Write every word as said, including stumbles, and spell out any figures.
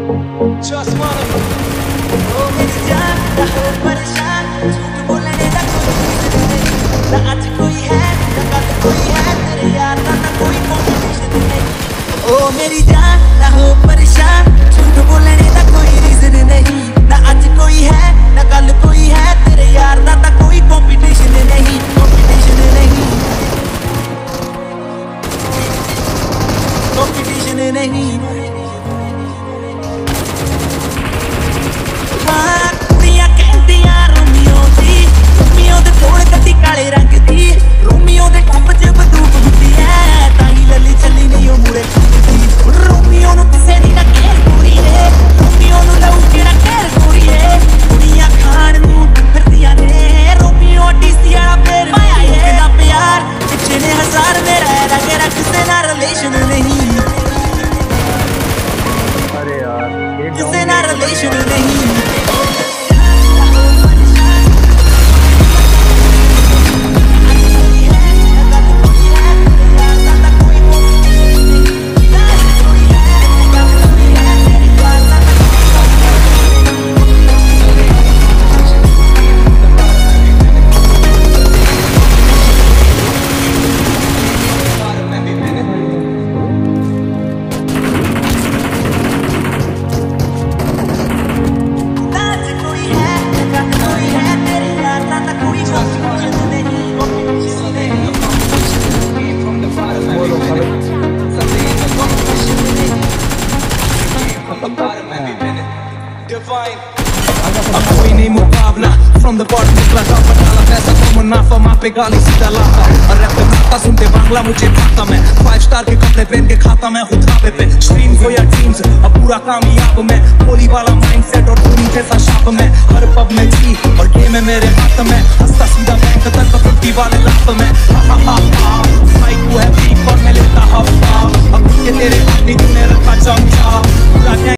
Just wanna ओ मेरी जान ना हो परेशान, झूठ बोलने का कोई नहीं, ना आज कोई है ना कल कोई है, तेरे यार ना ना कोई कॉम्पिटिशन नहीं। ओ मेरी जान ना हो परेशान, झूठ बोलने का कोई रीजन नहीं, ना आज कोई है ना कल कोई है, तेरे यार ना ना कोई कॉम्पिटिशन नहीं, कॉम्पिटिशन नहीं, कॉम्पिटिशन नहीं। काले रंग दी रोमियो दे टप च बंदूक हुंदी है, ताई लली चली नहीं ओ मुड़े खुंदी, रोमियो नु किसे दी ना केर पूरी है, रोमियो नु लऊ केड़ा केर पूरी है, दुनिया खान नु फिरदियां ने, रोमियो डीसी वाला फेर पाया है ना प्यार, पिछे ने हजार मेरा है रंग रख किसे ना रिलेशन नहीं, अरे यार किसे ना रिलेशन नहीं। अब कोई नहीं मुकाबला from the bottom निकला था पटाला पैसा तो मुनाफा माँ पे गाली सीधा लाता, और रैप पे खाता सुनते बांग्ला मुझे भाता, मैं फाइव स्टार के कपड़े पहन के खाता मैं खुद खापे पे स्ट्रीम को या ड्रीम्स अब पूरा कामयाब मैं, गोली वाला माइंडसेट और धोनी जैसा शाप में, हर पब में जी और गेम है मेरे हाथ में, हंसता सीधा बैंक तक फिफ्टी वाले लाभ में, हा हा हा